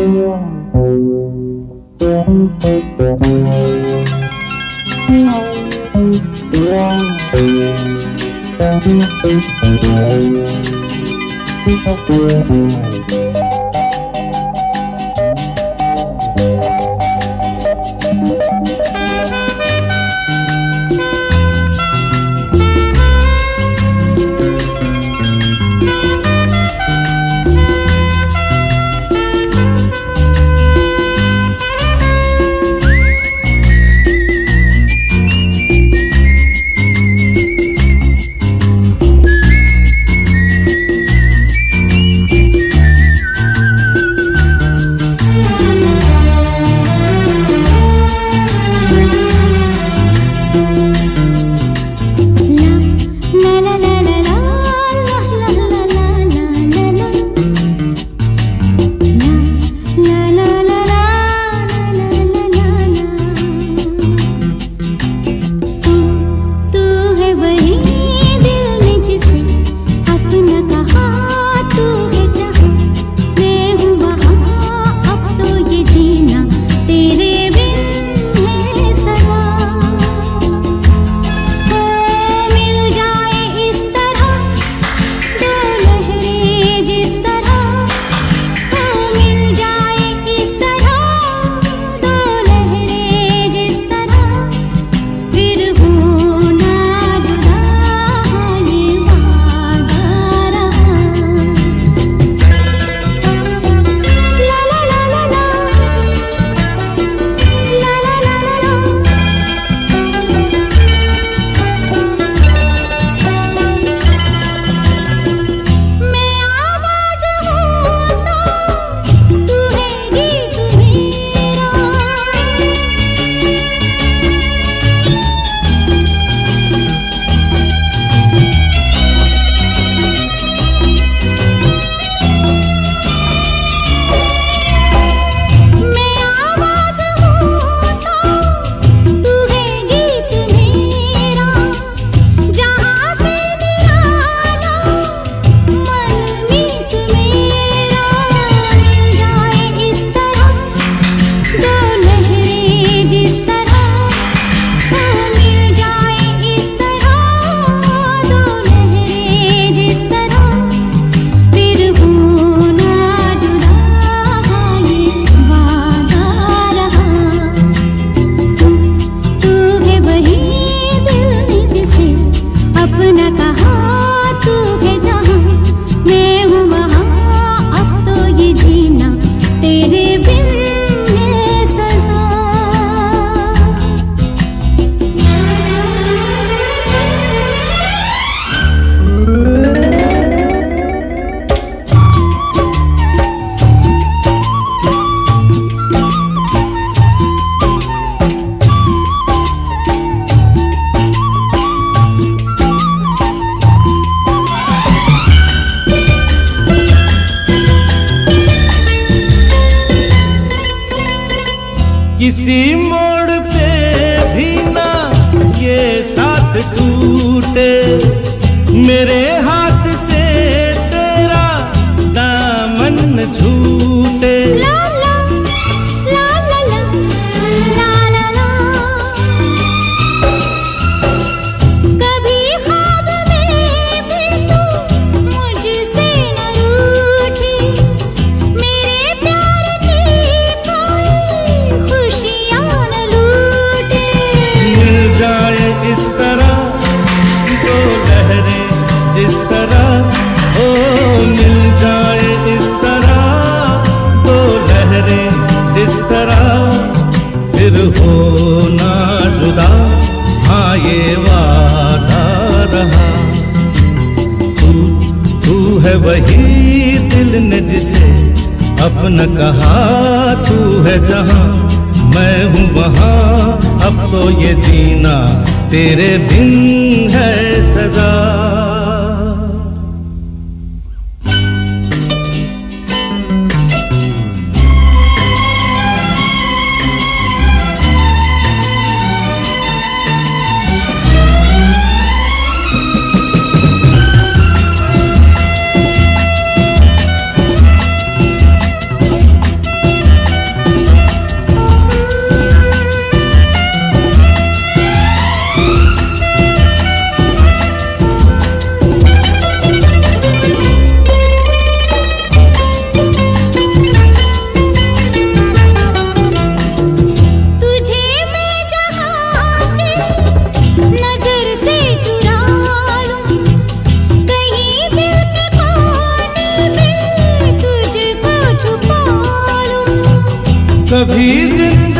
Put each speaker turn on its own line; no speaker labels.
किसी मोड़ पे भी ना ये साथ टूटे, मेरे हाथ से तेरा दामन न छूटे। ला ला ला ला ला ला ला, कभी ख्वाब में भी तू मुझसे न रूठी, मेरे प्यार की कोई खुशियाँ न लूटे। मिल जाए इस तरह दो लहरें जिस तरह, ओ मिल जाए इस तरह दो लहरें जिस तरह, फिर हो ना जुदा, हाँ ये वादा रहा। तू है वही दिल ने जिसे अपना कहा, तू है जहाँ मैं हूँ वहाँ, अब तो ये जीना तेरे बिन है सजा। कभी जिंदगी